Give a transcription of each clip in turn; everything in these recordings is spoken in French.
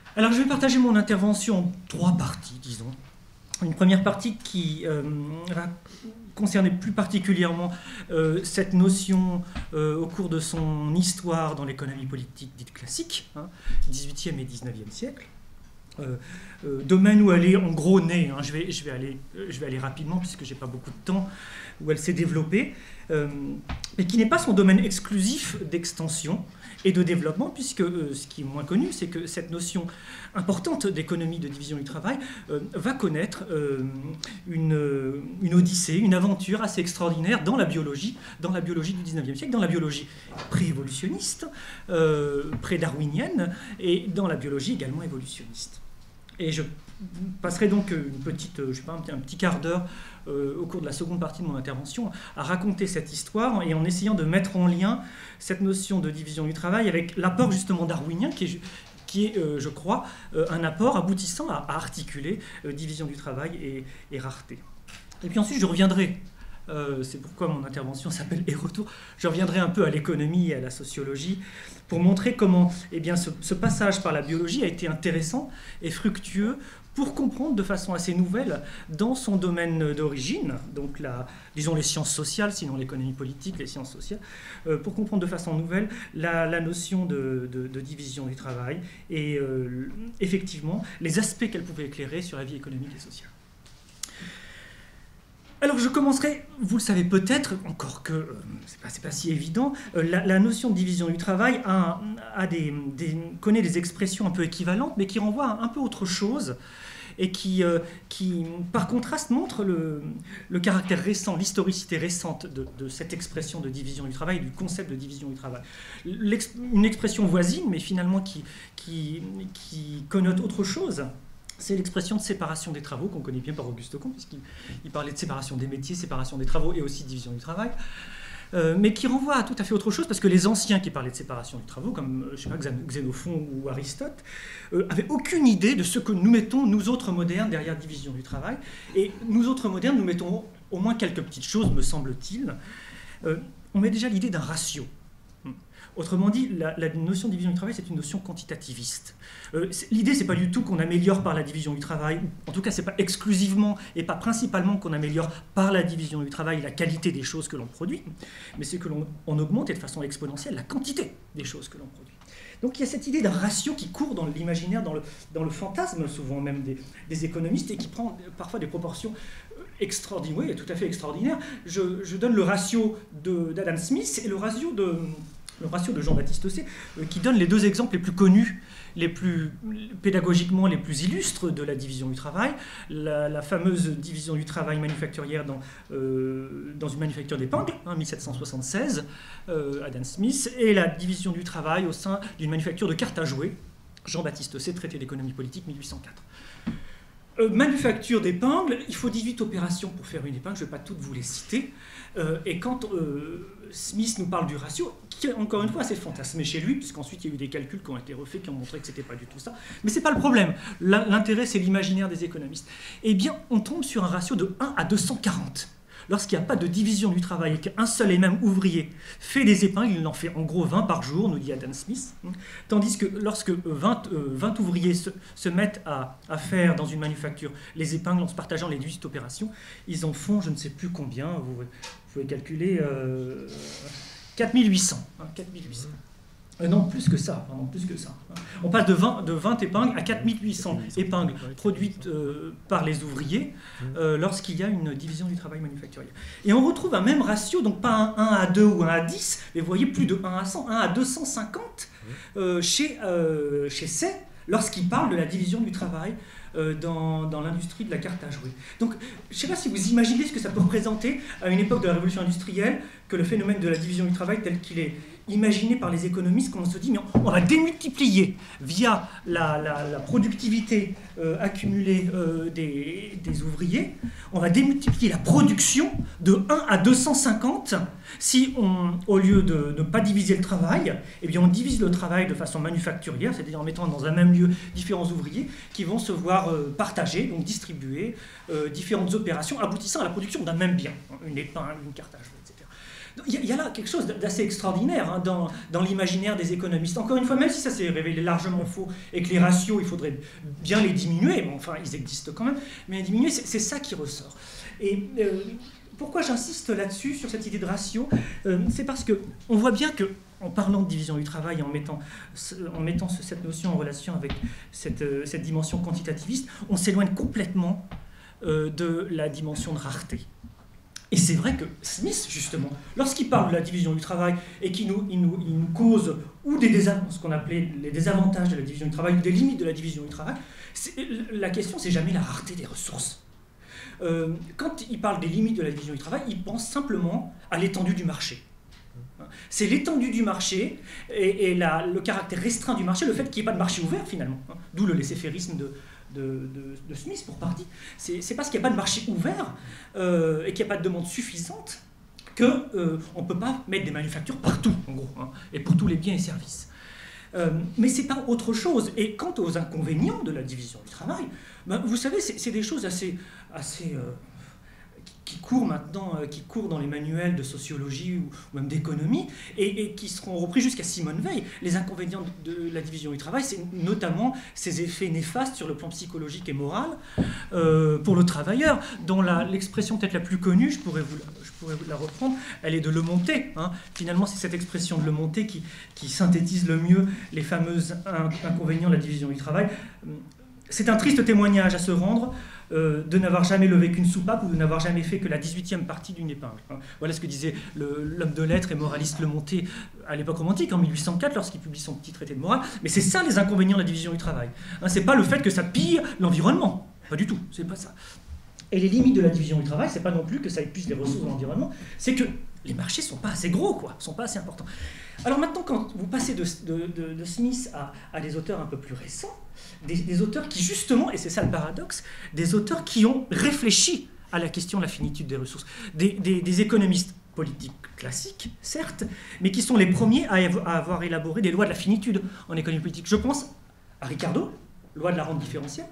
Alors, je vais partager mon intervention en trois parties, disons. Une première partie qui va concerner plus particulièrement cette notion au cours de son histoire dans l'économie politique dite classique, 18e et 19e siècle. Domaine où elle est en gros née, je vais aller rapidement puisque j'ai pas beaucoup de temps, où elle s'est développée, mais qui n'est pas son domaine exclusif d'extension et de développement, puisque ce qui est moins connu, c'est que cette notion importante d'économie de division du travail va connaître une odyssée, une aventure assez extraordinaire dans la biologie du 19e siècle, dans la biologie pré-évolutionniste, pré-darwinienne, et dans la biologie également évolutionniste. Et je passerai donc un petit quart d'heure au cours de la seconde partie de mon intervention à raconter cette histoire et en essayant de mettre en lien cette notion de division du travail avec l'apport justement darwinien qui est, je crois, un apport aboutissant à articuler division du travail et rareté. Et puis ensuite, je reviendrai, c'est pourquoi mon intervention s'appelle « Et retour », je reviendrai un peu à l'économie et à la sociologie pour montrer comment ce passage par la biologie a été intéressant et fructueux pour comprendre de façon assez nouvelle dans son domaine d'origine, donc disons les sciences sociales, sinon l'économie politique, les sciences sociales, pour comprendre de façon nouvelle la notion de division du travail et effectivement les aspects qu'elle pouvait éclairer sur la vie économique et sociale. Alors je commencerai, vous le savez peut-être, encore que c'est pas si évident, la notion de division du travail connaît des expressions un peu équivalentes, mais qui renvoient à un peu autre chose, et qui par contraste, montre le caractère récent, l'historicité récente de cette expression de division du travail, du concept de division du travail. Une expression voisine, mais finalement qui connote autre chose, c'est l'expression de séparation des travaux, qu'on connaît bien par Auguste Comte, puisqu'il parlait de séparation des métiers, séparation des travaux et aussi division du travail, mais qui renvoie à tout à fait autre chose, parce que les anciens qui parlaient de séparation des travaux, comme Xénophon ou Aristote, avaient aucune idée de ce que nous mettons, nous autres modernes, derrière division du travail. Et nous autres modernes, nous mettons au moins quelques petites choses, me semble-t-il. On met déjà l'idée d'un ratio. Autrement dit, la notion de division du travail, c'est une notion quantitativiste. L'idée, c'est pas du tout qu'on améliore par la division du travail, en tout cas, c'est pas exclusivement et pas principalement qu'on améliore par la division du travail la qualité des choses que l'on produit, mais c'est que l'on augmente et de façon exponentielle la quantité des choses que l'on produit. Donc il y a cette idée d'un ratio qui court dans l'imaginaire, dans le fantasme souvent même des économistes et qui prend parfois des proportions extraordinaires, oui, tout à fait extraordinaires. Je donne le ratio d'Adam Smith et le ratio de Jean-Baptiste Say, qui donne les deux exemples les plus connus, pédagogiquement les plus illustres de la division du travail. La fameuse division du travail manufacturière dans une manufacture d'épingles, 1776, Adam Smith, et la division du travail au sein d'une manufacture de cartes à jouer, Jean-Baptiste Say, traité d'économie politique, 1804. Manufacture d'épingles, il faut 18 opérations pour faire une épingle, je ne vais pas toutes vous les citer. Et quand Smith nous parle du ratio, qui est encore une fois assez fantasmé chez lui, puisqu'ensuite il y a eu des calculs qui ont été refaits, qui ont montré que ce n'était pas du tout ça. Mais ce n'est pas le problème. L'intérêt, c'est l'imaginaire des économistes. Eh bien, on tombe sur un ratio de 1 à 240. Lorsqu'il n'y a pas de division du travail et qu'un seul et même ouvrier fait des épingles, il en fait en gros 20 par jour, nous dit Adam Smith. Tandis que lorsque 20 ouvriers se mettent à faire dans une manufacture les épingles en se partageant les 18 opérations, ils en font je ne sais plus combien, vous pouvez calculer 4800. 4800. Non, plus que ça. On passe de 20 épingles à 4800 épingles produites par les ouvriers lorsqu'il y a une division du travail manufacturier. Et on retrouve un même ratio, donc pas un 1 à 2 ou 1 à 10, mais vous voyez plus de 1 à 100, 1 à 250 chez Say, lorsqu'il parle de la division du travail dans l'industrie de la carte à jouer. Donc, je ne sais pas si vous imaginez ce que ça peut représenter à une époque de la révolution industrielle, que le phénomène de la division du travail tel qu'il est imaginé par les économistes, quand on se dit mais on va démultiplier via la productivité accumulée des ouvriers, on va démultiplier la production de 1 à 250 si au lieu de ne pas diviser le travail, eh bien on divise le travail de façon manufacturière, c'est-à-dire en mettant dans un même lieu différents ouvriers qui vont se voir partager, donc distribuer différentes opérations aboutissant à la production d'un même bien, une épingle, une carte à jouer, etc. Il y a là quelque chose d'assez extraordinaire hein, dans l'imaginaire des économistes. Encore une fois, même si ça s'est révélé largement faux et que les ratios, il faudrait bien les diminuer, bon, enfin ils existent quand même, mais les diminuer, c'est ça qui ressort. Et pourquoi j'insiste là-dessus, sur cette idée de ratio, c'est parce qu'on voit bien que, en parlant de division du travail, en mettant cette notion en relation avec cette dimension quantitativiste, on s'éloigne complètement de la dimension de rareté. Et c'est vrai que Smith, justement, lorsqu'il parle de la division du travail et qu'il nous cause ou ce qu'on appelait les désavantages de la division du travail, ou des limites de la division du travail, la question, c'est jamais la rareté des ressources. Quand il parle des limites de la division du travail, il pense simplement à l'étendue du marché. C'est l'étendue du marché et le caractère restreint du marché, le fait qu'il n'y ait pas de marché ouvert finalement, d'où le laisser-fairisme de Smith pour partie. C'est parce qu'il n'y a pas de marché ouvert et qu'il n'y a pas de demande suffisante qu'on ne peut pas mettre des manufactures partout, en gros, hein, et pour tous les biens et services. Mais c'est pas autre chose. Et quant aux inconvénients de la division du travail, ben, vous savez, c'est des choses assez qui courent maintenant, qui courent dans les manuels de sociologie ou même d'économie, et qui seront repris jusqu'à Simone Veil. Les inconvénients de la division du travail, c'est notamment ses effets néfastes sur le plan psychologique et moral pour le travailleur, dont l'expression peut-être la plus connue, je pourrais vous la reprendre, elle est de Lemonté. Hein. Finalement, c'est cette expression de Lemonté qui synthétise le mieux les fameux inconvénients de la division du travail. C'est un triste témoignage à se rendre de n'avoir jamais levé qu'une soupape ou de n'avoir jamais fait que la 18e partie d'une épingle. Voilà ce que disait l'homme de lettres et moraliste Lemonté à l'époque romantique, en 1804, lorsqu'il publie son petit traité de morale. Mais c'est ça les inconvénients de la division du travail. C'est pas le fait que ça pille l'environnement. Pas du tout, c'est pas ça. Et les limites de la division du travail, c'est pas non plus que ça épuise les ressources de l'environnement, c'est que les marchés sont pas assez gros, sont pas assez importants. Alors maintenant, quand vous passez de Smith à des auteurs un peu plus récents, des auteurs qui justement, et c'est ça le paradoxe, des auteurs qui ont réfléchi à la question de la finitude des ressources, des économistes politiques classiques, certes, mais qui sont les premiers à avoir élaboré des lois de la finitude en économie politique. Je pense à Ricardo, loi de la rente différentielle.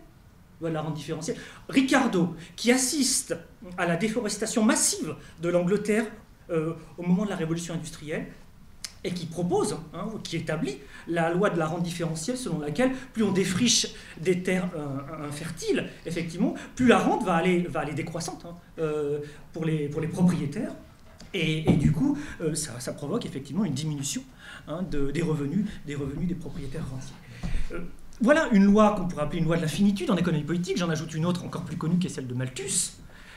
Ricardo, qui assiste à la déforestation massive de l'Angleterre au moment de la révolution industrielle, et qui propose, qui établit la loi de la rente différentielle selon laquelle plus on défriche des terres infertiles, effectivement, plus la rente va aller décroissante pour les propriétaires. Et du coup, ça provoque effectivement une diminution des revenus des propriétaires rentiers. Voilà une loi qu'on pourrait appeler une loi de la finitude en économie politique. J'en ajoute une autre encore plus connue qui est celle de Malthus.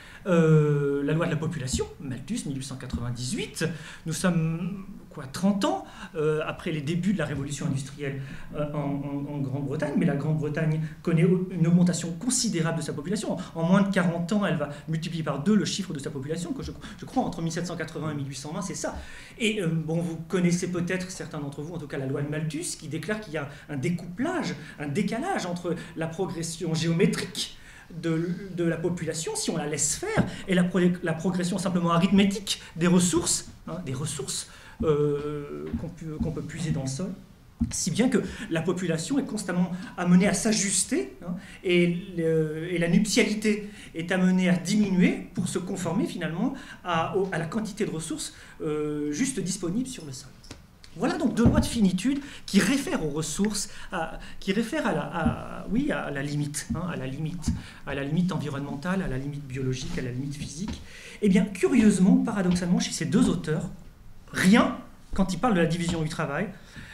La loi de la population, Malthus, 1898. Nous sommes 30 ans après les débuts de la révolution industrielle en Grande-Bretagne, mais la Grande-Bretagne connaît une augmentation considérable de sa population. En moins de 40 ans, elle va multiplier par 2 le chiffre de sa population, que je crois entre 1780 et 1820, c'est ça. Et vous connaissez peut-être, certains d'entre vous, en tout cas la loi de Malthus, qui déclare qu'il y a un découplage, un décalage entre la progression géométrique de la population, si on la laisse faire, et la progression simplement arithmétique des ressources, qu'on peut puiser dans le sol, si bien que la population est constamment amenée à s'ajuster, et la nuptialité est amenée à diminuer pour se conformer finalement à la quantité de ressources juste disponibles sur le sol. Voilà donc 2 lois de finitude qui réfèrent aux ressources, qui réfèrent à la limite, à la limite environnementale, à la limite biologique, à la limite physique. Eh bien, curieusement, paradoxalement, chez ces 2 auteurs, rien, quand ils parlent de la division du travail,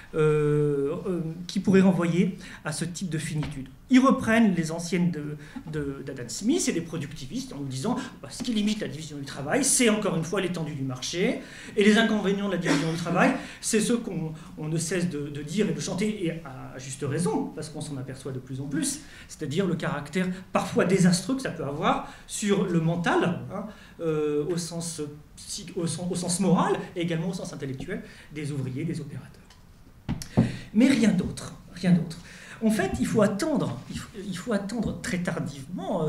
qui pourrait renvoyer à ce type de finitude. Ils reprennent les anciennes d'Adam Smith et des productivistes en nous disant ce qui limite la division du travail, c'est encore une fois l'étendue du marché, et les inconvénients de la division du travail, c'est ceux qu'on ne cesse de dire et de chanter, et à juste raison, parce qu'on s'en aperçoit de plus en plus, c'est-à-dire le caractère parfois désastreux que ça peut avoir sur le mental, au sens moral et également au sens intellectuel des ouvriers, des opérateurs. Mais rien d'autre. En fait, il faut attendre très tardivement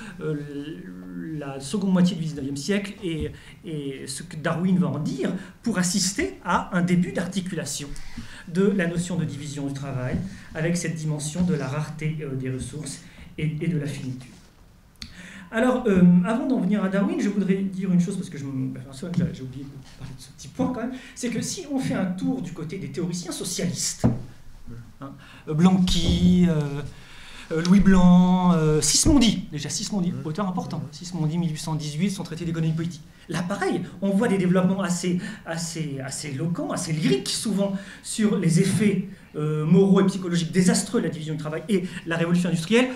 la seconde moitié du XIXe siècle et ce que Darwin va en dire pour assister à un début d'articulation de la notion de division du travail avec cette dimension de la rareté des ressources et de la finitude. Alors, avant d'en venir à Darwin, je voudrais dire une chose, parce que j'ai oublié de parler de ce petit point quand même, c'est que si on fait un tour du côté des théoriciens socialistes, hein, Blanqui, Louis Blanc, Sismondi, auteur important, Sismondi 1818, son traité d'économie politique. Là, pareil, on voit des développements assez éloquents, assez lyriques souvent, sur les effets moraux et psychologiques désastreux de la division du travail. Et la révolution industrielle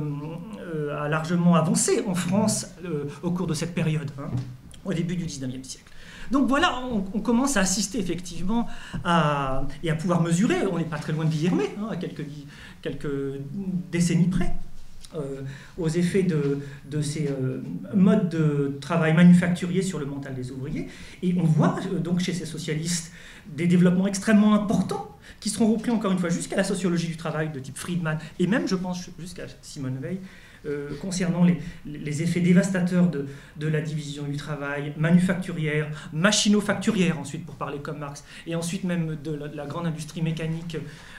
a largement avancé en France au cours de cette période, hein, au début du XIXe siècle. Donc voilà, on commence à assister effectivement et à pouvoir mesurer, on n'est pas très loin de Villermé, hein, à quelques décennies près, aux effets de ces modes de travail manufacturier sur le mental des ouvriers. Et on voit donc chez ces socialistes des développements extrêmement importants qui seront repris encore une fois jusqu'à la sociologie du travail de type Friedman, et même, je pense, jusqu'à Simone Weil, concernant les effets dévastateurs de la division du travail manufacturière, machino-facturière, ensuite pour parler comme Marx, et ensuite même de la grande industrie mécanique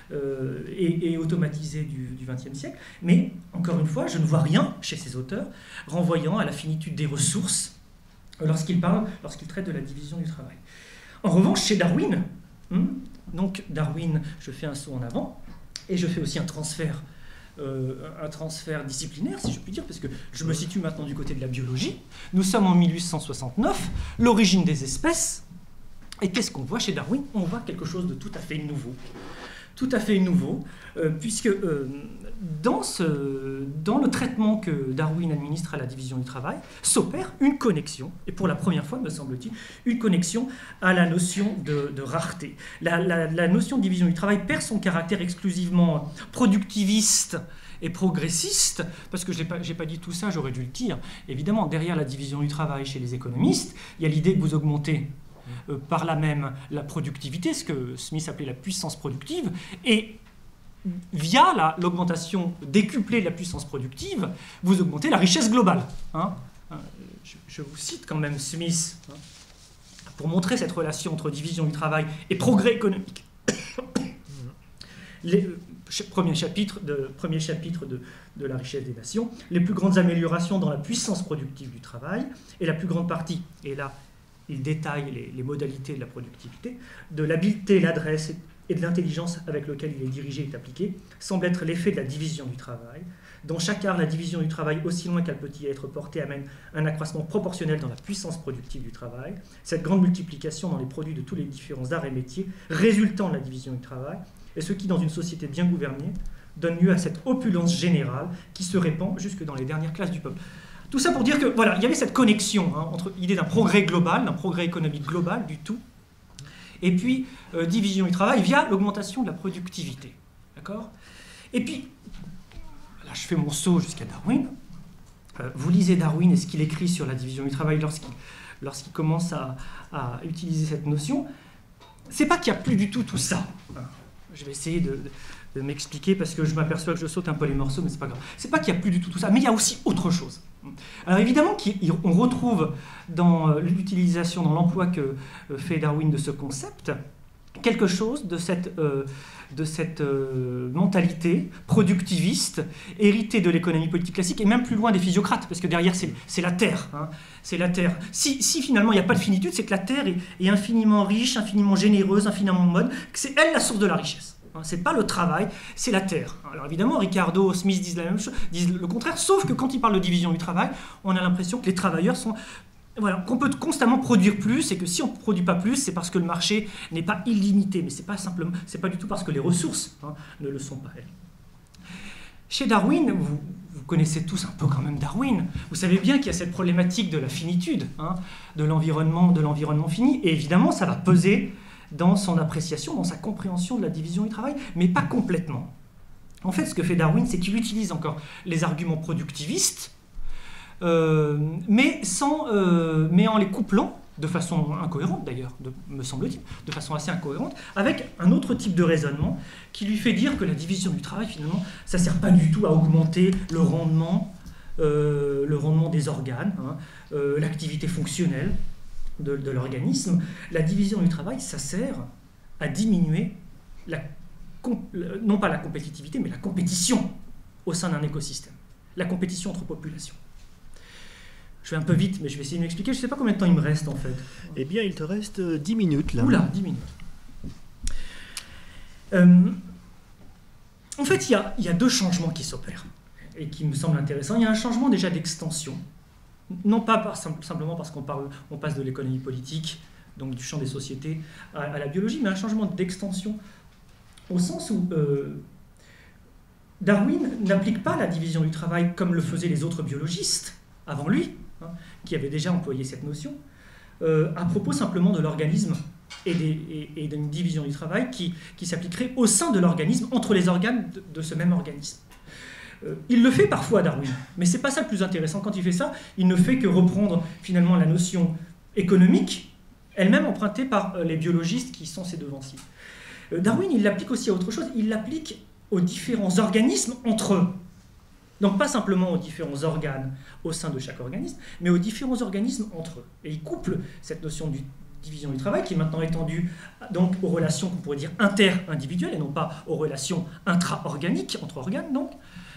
et automatisée du XXe siècle. Mais, encore une fois, je ne vois rien chez ces auteurs renvoyant à la finitude des ressources lorsqu'ils traitent de la division du travail. En revanche, chez Darwin, donc Darwin, je fais un saut en avant, et je fais aussi un transfert disciplinaire, si je puis dire, parce que je me situe maintenant du côté de la biologie. Nous sommes en 1869, l'origine des espèces, et qu'est-ce qu'on voit chez Darwin? On voit quelque chose de tout à fait nouveau. Tout à fait nouveau, puisque dans le traitement que Darwin administre à la division du travail, s'opère une connexion, et pour la première fois, me semble-t-il, une connexion à la notion de rareté. La notion de division du travail perd son caractère exclusivement productiviste et progressiste, parce que je n'ai pas dit tout ça, j'aurais dû le dire. Évidemment, derrière la division du travail chez les économistes, il y a l'idée que vous augmentez par là même la productivité, ce que Smith appelait la puissance productive, et via l'augmentation décuplée de la puissance productive, vous augmentez la richesse globale. Hein. Je vous cite quand même Smith, hein, pour montrer cette relation entre division du travail et progrès économique. Premier chapitre de la richesse des nations, les plus grandes améliorations dans la puissance productive du travail, et la plus grande partie, et là il détaille les modalités de la productivité, de l'habileté, l'adresse et de l'intelligence avec laquelle il est dirigé et appliqué, semble être l'effet de la division du travail. Dans chaque art, la division du travail, aussi loin qu'elle peut y être portée, amène un accroissement proportionnel dans la puissance productive du travail. Cette grande multiplication dans les produits de tous les différents arts et métiers résultant de la division du travail, et ce qui, dans une société bien gouvernée, donne lieu à cette opulence générale qui se répand jusque dans les dernières classes du peuple. Tout ça pour dire que voilà, il y avait cette connexion, hein, entre l'idée d'un progrès global, d'un progrès économique global du tout, et puis division du travail via l'augmentation de la productivité. D'accord ? Et puis, là je fais mon saut jusqu'à Darwin. Vous lisez Darwin et ce qu'il écrit sur la division du travail lorsqu'il commence à utiliser cette notion. C'est pas qu'il n'y a plus du tout ça. Je vais essayer de m'expliquer parce que je m'aperçois que je saute un peu les morceaux, mais c'est pas grave. C'est pas qu'il n'y a plus du tout ça, mais il y a aussi autre chose. Alors évidemment, on retrouve dans l'utilisation, dans l'emploi que fait Darwin de ce concept, quelque chose de cette mentalité productiviste, héritée de l'économie politique classique, et même plus loin des physiocrates, parce que derrière c'est la Terre. Hein, c'est la Terre. Si finalement il n'y a pas de finitude, c'est que la Terre est infiniment riche, infiniment généreuse, infiniment mode, que c'est elle la source de la richesse. C'est pas le travail, c'est la terre. Alors évidemment, Ricardo, Smith disent la même chose, disent le contraire, sauf que quand ils parlent de division du travail, on a l'impression que les travailleurs sont... Voilà, qu'on peut constamment produire plus, et que si on ne produit pas plus, c'est parce que le marché n'est pas illimité, mais c'est pas du tout parce que les ressources ne le sont pas, elles. Chez Darwin, vous connaissez tous un peu quand même Darwin, vous savez bien qu'il y a cette problématique de la finitude, hein, de l'environnement fini, et évidemment ça va peser dans son appréciation, dans sa compréhension de la division du travail, mais pas complètement. En fait, ce que fait Darwin, c'est qu'il utilise encore les arguments productivistes, mais en les couplant, de façon incohérente d'ailleurs, me semble-t-il, de façon assez incohérente, avec un autre type de raisonnement qui lui fait dire que la division du travail, finalement, ça ne sert pas du tout à augmenter le rendement des organes, hein, l'activité fonctionnelle de l'organisme. La division du travail, ça sert à diminuer non pas la compétitivité, mais la compétition au sein d'un écosystème, la compétition entre populations. Je vais un peu vite, mais je vais essayer de m'expliquer. Je ne sais pas combien de temps il me reste, en fait. Eh bien, il te reste 10 minutes, là. Oula, 10 minutes. En fait, il y a deux changements qui s'opèrent et qui me semblent intéressants. Il y a un changement déjà d'extension. Non pas simplement parce on passe de l'économie politique, donc du champ des sociétés, à la biologie, mais un changement d'extension au sens où Darwin n'applique pas la division du travail comme le faisaient les autres biologistes avant lui, hein, qui avaient déjà employé cette notion, à propos simplement de l'organisme et d'une division du travail qui s'appliquerait au sein de l'organisme, entre les organes de ce même organisme. Il le fait parfois, Darwin, mais ce n'est pas ça le plus intéressant. Quand il fait ça, il ne fait que reprendre finalement la notion économique, elle-même empruntée par les biologistes qui sont ses devanciers. Darwin, il l'applique aussi à autre chose, il l'applique aux différents organismes entre eux. Donc pas simplement aux différents organes au sein de chaque organisme, mais aux différents organismes entre eux. Et il couple cette notion de division du travail, qui est maintenant étendue donc, aux relations qu'on pourrait dire inter-individuelles, et non pas aux relations intra-organiques, entre organes, donc.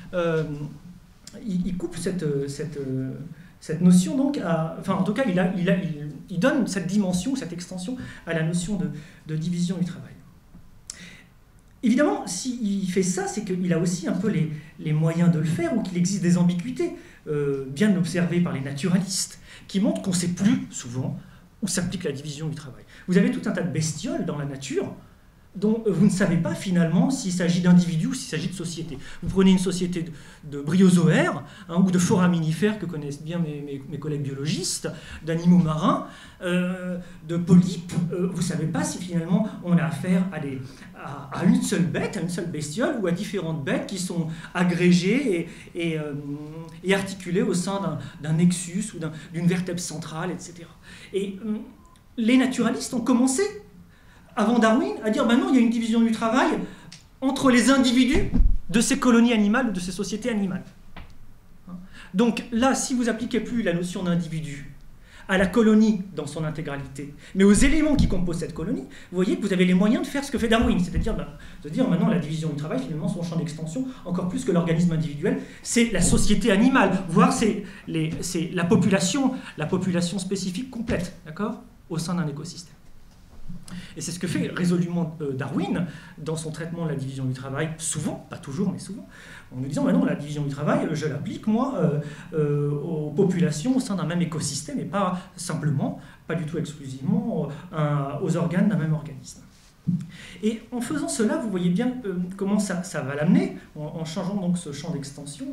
Il coupe cette notion, donc, enfin en tout cas, il donne cette dimension, cette extension à la notion de division du travail. Évidemment, s'il fait ça, c'est qu'il a aussi un peu les moyens de le faire, ou qu'il existe des ambiguïtés, bien observées par les naturalistes, qui montrent qu'on ne sait plus, souvent, où s'applique la division du travail. Vous avez tout un tas de bestioles dans la nature, dont vous ne savez pas finalement s'il s'agit d'individus ou s'il s'agit de sociétés. Vous prenez une société de bryozoaires, hein, ou de foraminifères que connaissent bien mes collègues biologistes, d'animaux marins, de polypes, vous ne savez pas si finalement on a affaire à une seule bête, à une seule bestiole, ou à différentes bêtes qui sont agrégées et articulées au sein d'un nexus ou d'une vertèbre centrale, etc. Et les naturalistes ont commencé avant Darwin, à dire ben non, il y a une division du travail entre les individus de ces colonies animales ou de ces sociétés animales. Donc là, si vous n'appliquez plus la notion d'individu à la colonie dans son intégralité, mais aux éléments qui composent cette colonie, vous voyez que vous avez les moyens de faire ce que fait Darwin, c'est-à-dire de dire maintenant la division du travail, finalement, son champ d'extension, encore plus que l'organisme individuel, c'est la société animale, voire c'est la population spécifique complète, d'accord, au sein d'un écosystème. Et c'est ce que fait résolument Darwin dans son traitement de la division du travail, souvent, pas toujours, mais souvent, en nous disant, bah non, la division du travail, je l'applique, moi, aux populations au sein d'un même écosystème, et pas simplement, pas du tout exclusivement, aux organes d'un même organisme. Et en faisant cela, vous voyez bien comment ça va l'amener, en changeant donc ce champ d'extension,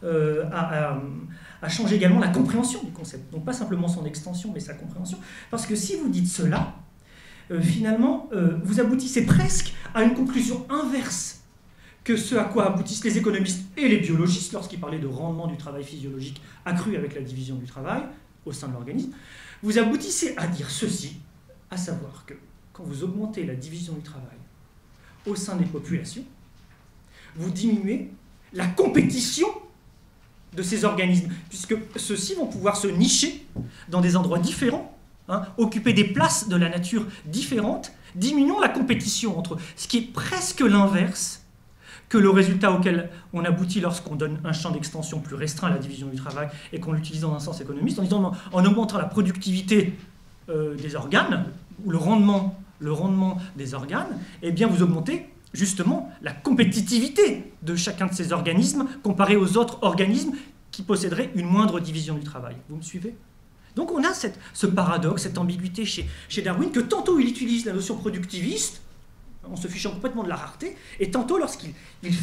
à changer également la compréhension du concept. Donc pas simplement son extension, mais sa compréhension. Parce que si vous dites cela, finalement, vous aboutissez presque à une conclusion inverse que ce à quoi aboutissent les économistes et les biologistes lorsqu'ils parlaient de rendement du travail physiologique accru avec la division du travail au sein de l'organisme. Vous aboutissez à dire ceci, à savoir que quand vous augmentez la division du travail au sein des populations, vous diminuez la compétition de ces organismes, puisque ceux-ci vont pouvoir se nicher dans des endroits différents, hein, occuper des places de la nature différentes, diminuant la compétition entre eux, ce qui est presque l'inverse que le résultat auquel on aboutit lorsqu'on donne un champ d'extension plus restreint à la division du travail et qu'on l'utilise dans un sens économiste, en disant en augmentant la productivité des organes, ou le rendement des organes, eh bien vous augmentez justement la compétitivité de chacun de ces organismes comparé aux autres organismes qui posséderaient une moindre division du travail. Vous me suivez ? Donc on a ce paradoxe, cette ambiguïté chez Darwin, que tantôt il utilise la notion productiviste, en se fichant complètement de la rareté, et tantôt lorsqu'il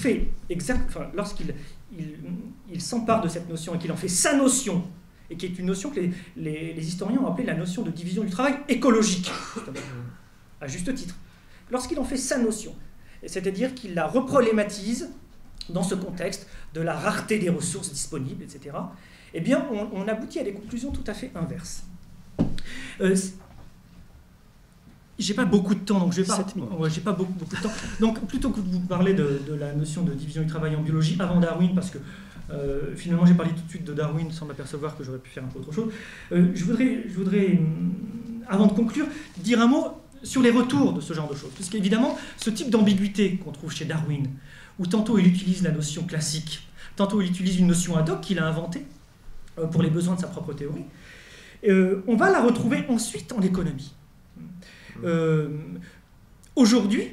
s'empare de cette notion et qu'il en fait sa notion, et qui est une notion que les historiens ont appelée la notion de division du travail écologique, à juste titre. Lorsqu'il en fait sa notion, c'est-à-dire qu'il la reproblématise dans ce contexte de la rareté des ressources disponibles, etc., eh bien, on aboutit à des conclusions tout à fait inverses. J'ai pas beaucoup de temps, donc je vais pas. J'ai pas beaucoup de temps. Donc, plutôt que de vous parler de la notion de division du travail en biologie avant Darwin, parce que finalement j'ai parlé tout de suite de Darwin sans m'apercevoir que j'aurais pu faire un peu autre chose, je voudrais, avant de conclure, dire un mot sur les retours de ce genre de choses. Parce qu'évidemment, ce type d'ambiguïté qu'on trouve chez Darwin, où tantôt il utilise la notion classique, tantôt il utilise une notion ad hoc qu'il a inventée, pour les besoins de sa propre théorie. On va la retrouver ensuite en économie. Aujourd'hui,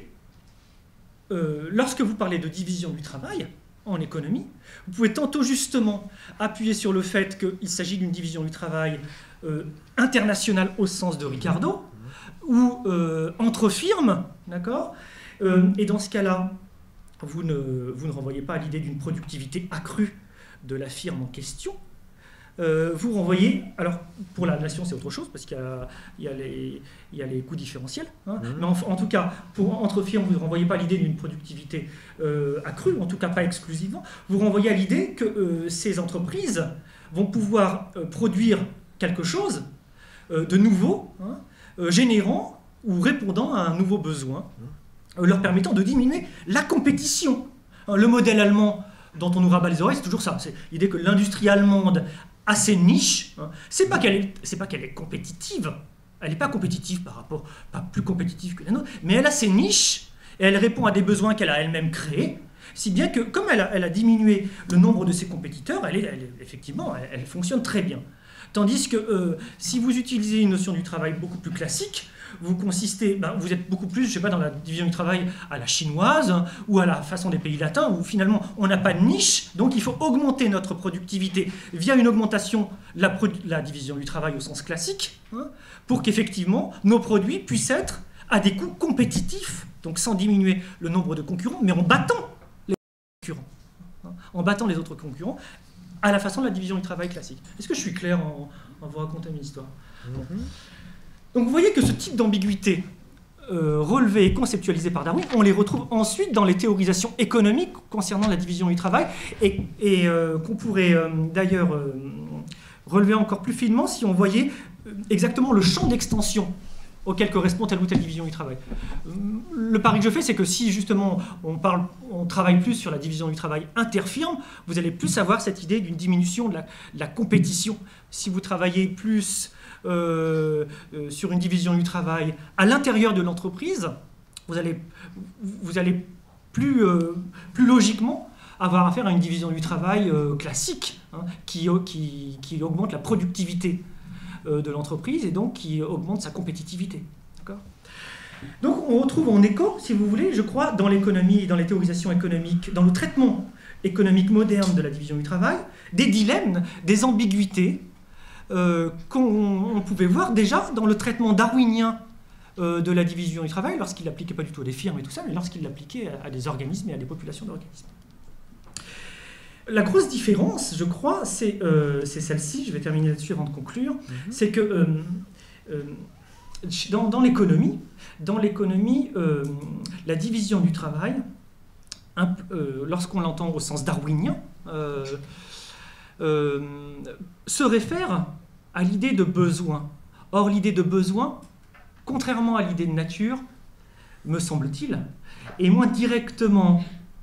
lorsque vous parlez de division du travail en économie, vous pouvez tantôt justement appuyer sur le fait qu'il s'agit d'une division du travail internationale au sens de Ricardo, ou entre firmes, d'accord ? Et dans ce cas-là, vous ne renvoyez pas à l'idée d'une productivité accrue de la firme en question. Vous renvoyez, alors pour la nation c'est autre chose parce qu'il y a les coûts différentiels, hein, mais en tout cas entre firmes vous ne renvoyez pas à l'idée d'une productivité accrue, en tout cas pas exclusivement, vous renvoyez à l'idée que ces entreprises vont pouvoir produire quelque chose de nouveau, hein, générant ou répondant à un nouveau besoin, leur permettant de diminuer la compétition. Le modèle allemand dont on nous rabat les oreilles, c'est toujours ça, c'est l'idée que l'industrie allemande assez niche, hein. C'est pas qu'elle est compétitive, elle n'est pas compétitive pas plus compétitive que la nôtre, mais elle a ses niches et elle répond à des besoins qu'elle a elle-même créés, si bien que comme elle a diminué le nombre de ses compétiteurs, effectivement, elle fonctionne très bien. Tandis que si vous utilisez une notion du travail beaucoup plus classique, vous êtes beaucoup plus, je sais pas, dans la division du travail à la chinoise, hein, ou à la façon des pays latins, où finalement on n'a pas de niche, donc il faut augmenter notre productivité via une augmentation de la division du travail au sens classique, hein, pour qu'effectivement nos produits puissent être à des coûts compétitifs, donc sans diminuer le nombre de concurrents, mais en battant les concurrents, hein, en battant les autres concurrents, à la façon de la division du travail classique. Est-ce que je suis clair en vous racontant une histoire? Donc vous voyez que ce type d'ambiguïté relevée et conceptualisée par Darwin, on les retrouve ensuite dans les théorisations économiques concernant la division du travail et qu'on pourrait d'ailleurs relever encore plus finement si on voyait exactement le champ d'extension auquel correspond telle ou telle division du travail. Le pari que je fais, c'est que si justement on travaille plus sur la division du travail interfirme, vous allez plus avoir cette idée d'une diminution de la compétition. Si vous travaillez plus sur une division du travail à l'intérieur de l'entreprise, vous allez plus logiquement avoir affaire à une division du travail classique, hein, qui augmente la productivité de l'entreprise et donc qui augmente sa compétitivité. D'accord ? Donc on retrouve en écho, si vous voulez, je crois, dans l'économie, dans les théorisations économiques, dans le traitement économique moderne de la division du travail, des dilemmes, des ambiguïtés qu'on pouvait voir déjà dans le traitement darwinien de la division du travail, lorsqu'il l'appliquait pas du tout à des firmes et tout ça, mais lorsqu'il l'appliquait à des organismes et à des populations d'organismes. La grosse différence, je crois, c'est celle-ci, je vais terminer là-dessus avant de conclure, c'est que dans l'économie, la division du travail, lorsqu'on l'entend au sens darwinien, se réfère à l'idée de besoin. Or, l'idée de besoin, contrairement à l'idée de nature, me semble-t-il, est moins directement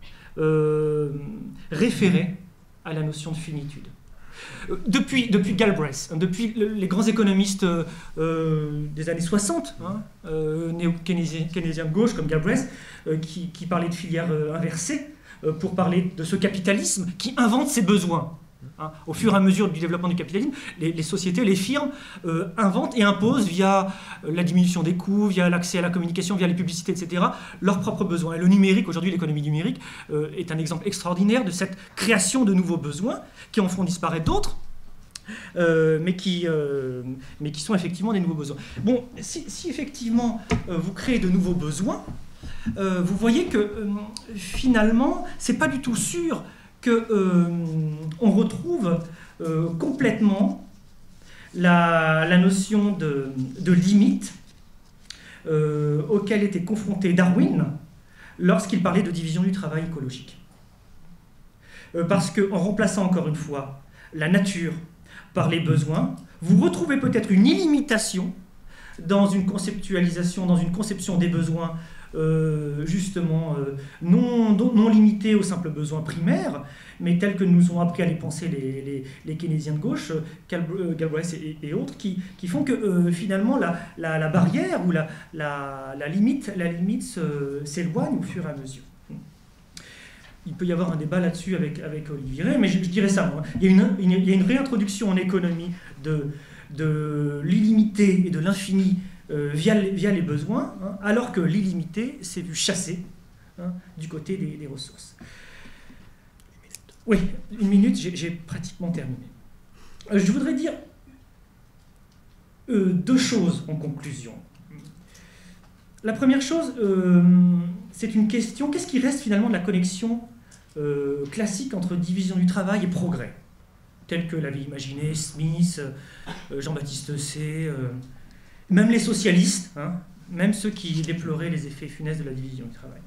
référée à la notion de finitude. Depuis Galbraith, depuis les grands économistes des années 60, hein, néo-keynésiens de gauche comme Galbraith, qui parlaient de filière inversée pour parler de ce capitalisme qui invente ses besoins. Hein, au fur et à mesure du développement du capitalisme, les sociétés, les firmes inventent et imposent via la diminution des coûts, via l'accès à la communication, via les publicités, etc., leurs propres besoins. Et le numérique, aujourd'hui l'économie numérique, est un exemple extraordinaire de cette création de nouveaux besoins qui en font disparaître d'autres, mais qui sont effectivement des nouveaux besoins. Bon, si effectivement vous créez de nouveaux besoins, vous voyez que finalement, c'est pas du tout sûr qu'on retrouve complètement la notion de limite auquel était confronté Darwin lorsqu'il parlait de division du travail écologique. Parce qu'en remplaçant encore une fois la nature par les besoins, vous retrouvez peut-être une illimitation dans une conceptualisation, dans une conception des besoins justement non limité aux simples besoins primaires, mais tels que nous ont appris à les penser les keynésiens de gauche, Galbraith et autres, qui font que finalement la barrière ou la limite s'éloigne au fur et à mesure. il peut y avoir un débat là-dessus avec Olivier Rey, mais je dirais ça. Moi. Il y a une réintroduction en économie de l'illimité et de l'infini via les besoins, hein, alors que l'illimité s'est vu chasser du côté des ressources. Oui, 1 minute, j'ai pratiquement terminé. Je voudrais dire 2 choses en conclusion. La première chose, c'est une question, qu'est-ce qui reste finalement de la connexion classique entre division du travail et progrès, telle que l'avait imaginé Smith, Jean-Baptiste Say, même les socialistes, hein, même ceux qui déploraient les effets funestes de la division du travail.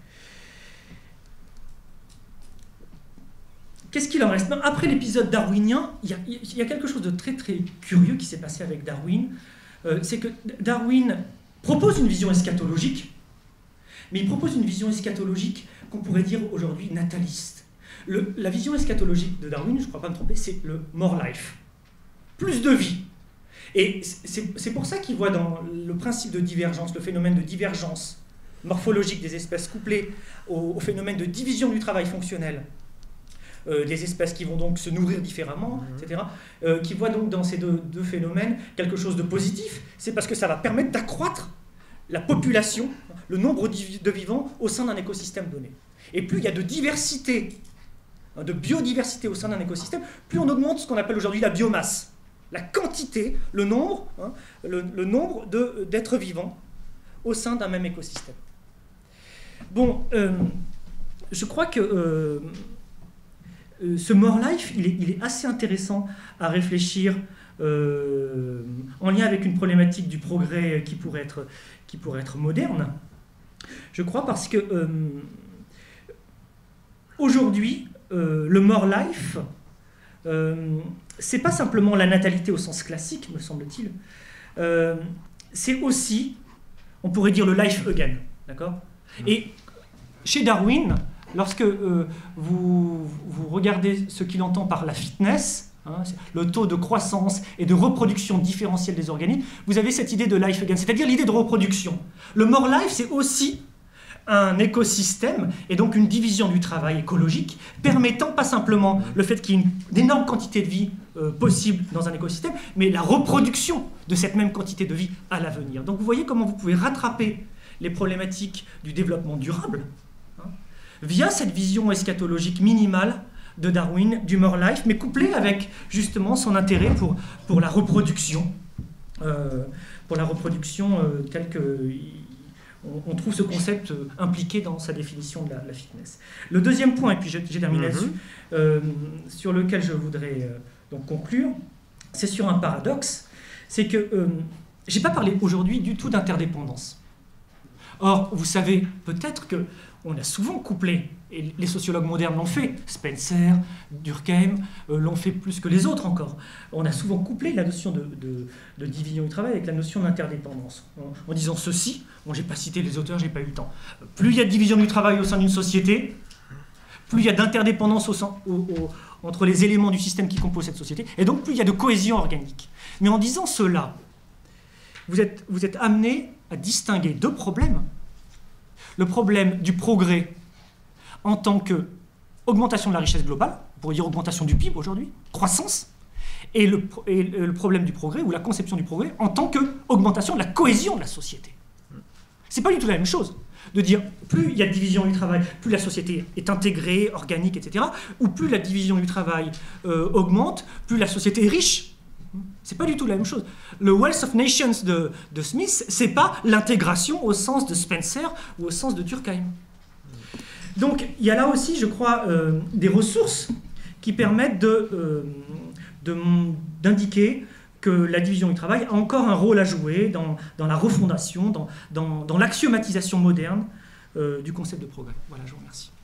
Qu'est-ce qu'il en reste? Après l'épisode darwinien, il y a quelque chose de très très curieux qui s'est passé avec Darwin. C'est que Darwin propose une vision eschatologique, mais il propose une vision eschatologique qu'on pourrait dire aujourd'hui nataliste. La vision eschatologique de Darwin, je ne crois pas me tromper, c'est le more life, plus de vie. Et c'est pour ça qu'il voit dans le principe de divergence, le phénomène de divergence morphologique des espèces couplé au phénomène de division du travail fonctionnel, des espèces qui vont donc se nourrir différemment, etc., qui voit donc dans ces deux phénomènes quelque chose de positif. C'est parce que ça va permettre d'accroître la population, le nombre de vivants au sein d'un écosystème donné. Et plus il y a de diversité, de biodiversité au sein d'un écosystème, plus on augmente ce qu'on appelle aujourd'hui la biomasse, la quantité, le nombre, le nombre d'êtres vivants au sein d'un même écosystème. Bon, je crois que ce more life, il est assez intéressant à réfléchir en lien avec une problématique du progrès qui pourrait être moderne. Je crois parce que aujourd'hui, le more life, c'est pas simplement la natalité au sens classique, me semble-t-il. C'est aussi, on pourrait dire, le life again, d'accord ? Et chez Darwin, lorsque vous regardez ce qu'il entend par la fitness, hein, le taux de croissance et de reproduction différentielle des organismes, vous avez cette idée de life again, c'est-à-dire l'idée de reproduction. Le more life, c'est aussi un écosystème et donc une division du travail écologique permettant pas simplement le fait qu'il y ait une énorme quantité de vie possible dans un écosystème, mais la reproduction de cette même quantité de vie à l'avenir. Donc vous voyez comment vous pouvez rattraper les problématiques du développement durable via cette vision eschatologique minimale de Darwin du more life, mais couplée avec justement son intérêt pour la reproduction, telle que on trouve ce concept impliqué dans sa définition de la fitness. Le deuxième point, et puis j'ai terminé là-dessus, sur lequel je voudrais donc conclure, c'est sur un paradoxe, c'est que je n'ai pas parlé aujourd'hui du tout d'interdépendance. Or, vous savez peut-être que on a souvent couplé, et les sociologues modernes l'ont fait, Spencer, Durkheim l'ont fait plus que les autres encore, on a souvent couplé la notion de division du travail avec la notion d'interdépendance, en disant ceci, bon, j'ai pas cité les auteurs, j'ai pas eu le temps, plus il y a de division du travail au sein d'une société, plus il y a d'interdépendance entre les éléments du système qui composent cette société, et donc plus il y a de cohésion organique. Mais en disant cela, vous êtes amené à distinguer 2 problèmes. Le problème du progrès en tant qu'augmentation de la richesse globale, on pourrait dire augmentation du PIB aujourd'hui, croissance, et le problème du progrès, ou la conception du progrès, en tant qu'augmentation de la cohésion de la société. C'est pas du tout la même chose de dire plus il y a de division du travail, plus la société est intégrée, organique, etc., ou plus la division du travail augmente, plus la société est riche. C'est pas du tout la même chose. Le Wealth of Nations de Smith, c'est pas l'intégration au sens de Spencer ou au sens de Durkheim. Donc il y a là aussi, je crois, des ressources qui permettent d'indiquer que la division du travail a encore un rôle à jouer dans la refondation, dans l'axiomatisation moderne du concept de progrès. Voilà, je vous remercie.